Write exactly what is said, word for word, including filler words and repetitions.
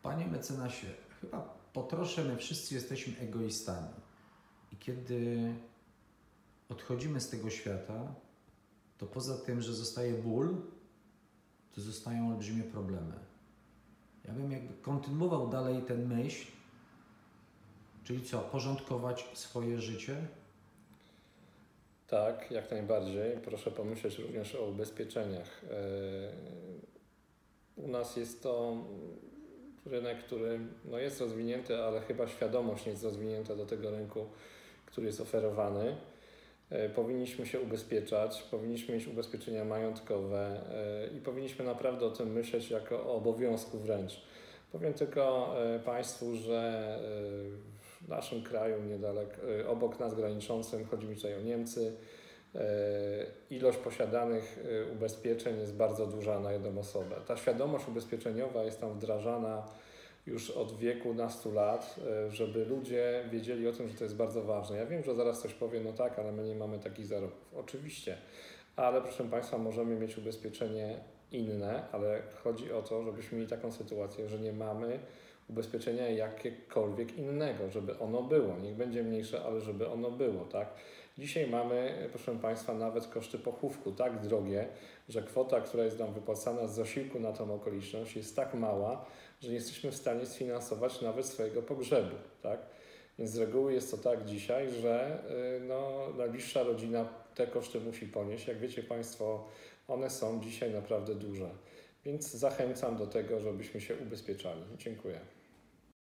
Panie mecenasie, chyba po trosze my wszyscy jesteśmy egoistami. I kiedy odchodzimy z tego świata, to poza tym, że zostaje ból, to zostają olbrzymie problemy. Ja bym jakby kontynuował dalej tę myśl, czyli co, porządkować swoje życie? Tak, jak najbardziej. Proszę pomyśleć również o ubezpieczeniach. U nas jest to rynek, który no jest rozwinięty, ale chyba świadomość nie jest rozwinięta do tego rynku, który jest oferowany. Powinniśmy się ubezpieczać, powinniśmy mieć ubezpieczenia majątkowe i powinniśmy naprawdę o tym myśleć jako o obowiązku wręcz. Powiem tylko Państwu, że w naszym kraju, niedaleko, obok nas graniczącym, chodzi mi tutaj o Niemcy, ilość posiadanych ubezpieczeń jest bardzo duża na jedną osobę. Ta świadomość ubezpieczeniowa jest tam wdrażana już od wieku nastu lat, żeby ludzie wiedzieli o tym, że to jest bardzo ważne. Ja wiem, że zaraz ktoś powie, no tak, ale my nie mamy takich zarobków. Oczywiście, ale proszę Państwa, możemy mieć ubezpieczenie inne, ale chodzi o to, żebyśmy mieli taką sytuację, że nie mamy ubezpieczenia jakiekolwiek innego, żeby ono było. Niech będzie mniejsze, ale żeby ono było, tak? Dzisiaj mamy, proszę Państwa, nawet koszty pochówku tak drogie, że kwota, która jest nam wypłacana z zasiłku na tą okoliczność jest tak mała, że nie jesteśmy w stanie sfinansować nawet swojego pogrzebu, tak? Więc z reguły jest to tak dzisiaj, że no, najbliższa rodzina te koszty musi ponieść. Jak wiecie Państwo, one są dzisiaj naprawdę duże. Więc zachęcam do tego, żebyśmy się ubezpieczali. Dziękuję.